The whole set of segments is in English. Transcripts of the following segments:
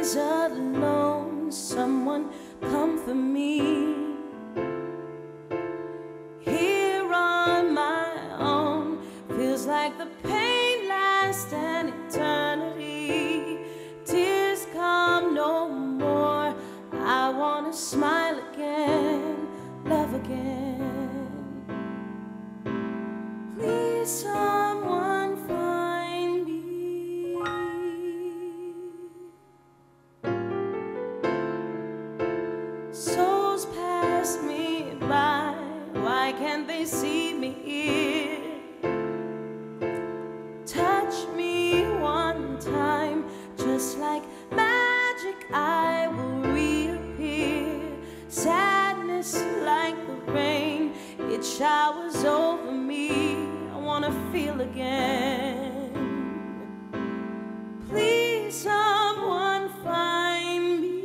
days alone, someone comfort me. Here on my own, feels like the pain lasts an eternity. Tears come no more. I wanna smile again, love again. Please, someone find me. Souls pass me by, why can't they see me here? Touch me one time, just like magic I will reappear. Sadness like the rain, it showers over me. I wanna feel again. Please, someone find me.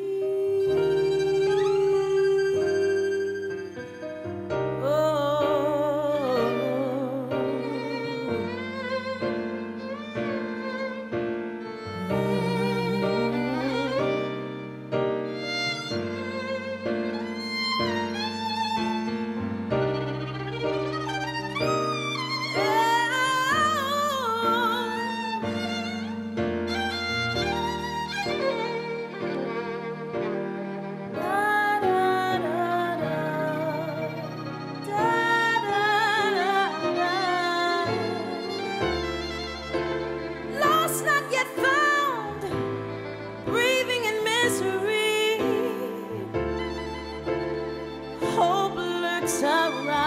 Hope lurks around.